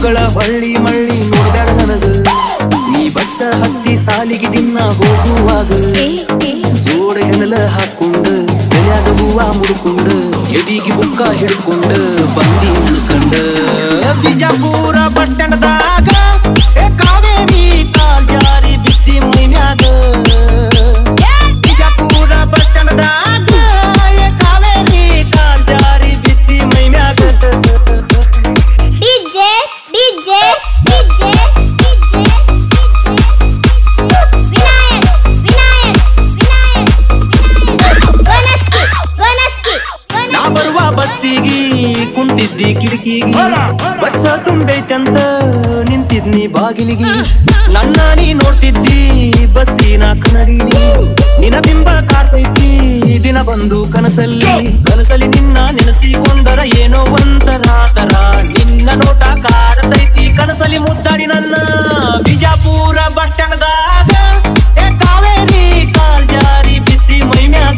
ಮಗಳ ಹೊಳ್ಳಿ ಮಳ್ಳಿ ನೋಡ್ಯಾಡ ನನಗ ನೀ ಬಸ್ಸ ಹತ್ತಿ ಸಾಲಿಗೆ ದಿನ ಹೋಗುವಾಗ ಜೋಡ ಹೆಣಲ ಹಾಕೊಂಡು ತಲೆಯಾಗ ಹೂವ ಮುಡ್ಕೊಂಡು ಎದಿಗೆ ಬುಕ್ಕ ಹಿಡ್ಕೊಂಡು ಬಂದಿ ಉಳ್ಕಂಡ ಬಿಜಾಪುರ ಪಟ್ಟಣದಾಗ ಕಾವೇರಿ ಕಾಲ್ ಜಾರಿ ಬಿತ್ತಿ ಮೈನ್ಯಾಗ ಬಿಜಾಪುರ ಪಟ್ಟಣದಾಗ ಕಾವೇರಿ ಕಾಲ್ ಜಾರಿ ಬಿತ್ತಿ ಮೈನ್ಯಾಗ ಡಿಜೆ ನಾ ಬರುವ ಬಸ್ಸಿಗೆ ಕುಂತಿದ್ದಿ ಕಿಟಕಿಗೆ ಬಸ್ಸ ತುಂಬೈತಂತ ನಿಂತಿದ್ನಿ ಬಾಗಿಲಿಗೆ ನನ್ನ ನೀ ನೋಡ್ತಿದ್ದಿ ಬಸ್ಸಿನ ಕನ್ನಡಿಲಿ ನಿನ್ನ ಬಿಂಬ ಕಾರ್ತೈತಿ ದಿನ ಬಂದು ಕನಸಲ್ಲಿ ನಿನ್ನ ನೆನೆಸಿಕೊಂಡರ ಏನೋ ಒಂಥರ ತರ ನಿನ್ನ ನೋಟ ಕಾಡತೈತಿ ಕನಸಲ್ಲಿ ಮುದ್ದಾಡಿ ನನ್ನ ಬಿಜಾಪುರ ಪಟ್ಟಣದಾಗ ಕಾವೇರಿ ಕಾಲ್ ಜಾರಿ ಬಿತ್ತಿ ಮೈನ್ಯಾಗ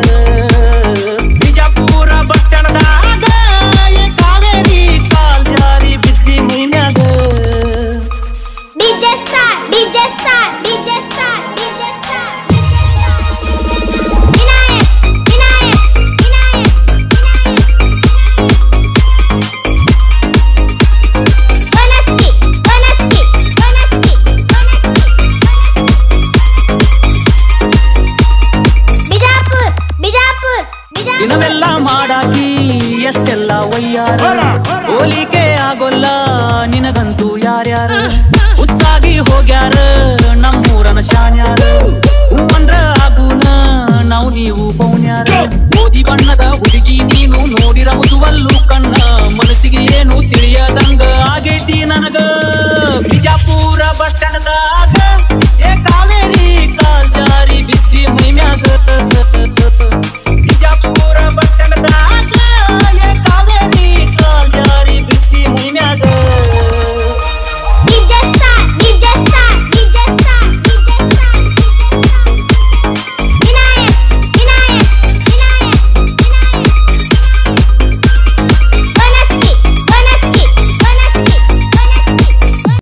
ಬಿಜಾಪುರ ಪಟ್ಟಣದಾಗ ಕಾವೇರಿ ಕಾಲ್ ಜಾರಿ ಬಿತ್ತಿ ಮೈನ್ಯಾಗ ಡಿಜೆ ಸ್ಟಾರ್ ದಿನವೆಲ್ಲ ಮಾಡಾಕಿ ಎಷ್ಟೆಲ್ಲ ವಯ್ಯಾರ ಹೋಲಿಕೆ ಆಗೋಲ್ಲ ನಿನಗಂತೂ ಯಾರ್ಯಾರ ಉತ್ಸಾಗಿ ಹೋಗ್ಯಾರ ನಮ್ಮೂರನ ಶಾನ್ಯಾರ ಹೂವಂದ್ರ ಆಗುನ ನಾವು ನೀವು ಪೌನ್ಯಾರ ಓದಿ ಬಣ್ಣದ ಹುಡುಗಿ ನೀನು ನೋಡಿರ ಮುಸುವಲ್ಲು